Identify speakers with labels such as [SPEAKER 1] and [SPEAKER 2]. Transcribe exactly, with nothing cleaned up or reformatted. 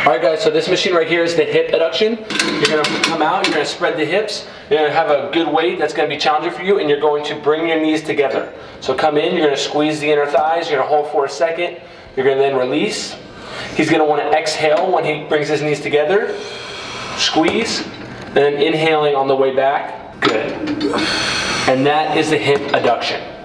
[SPEAKER 1] Alright guys, so this machine right here is the hip adduction. You're going to come out, you're going to spread the hips, you're going to have a good weight that's going to be challenging for you, and you're going to bring your knees together. So come in, you're going to squeeze the inner thighs, you're going to hold for a second, you're going to then release. He's going to want to exhale when he brings his knees together, squeeze, and then inhaling on the way back. Good. And that is the hip adduction.